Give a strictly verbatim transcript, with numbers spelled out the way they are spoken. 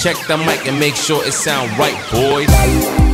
Check the mic and make sure it sound right, boys.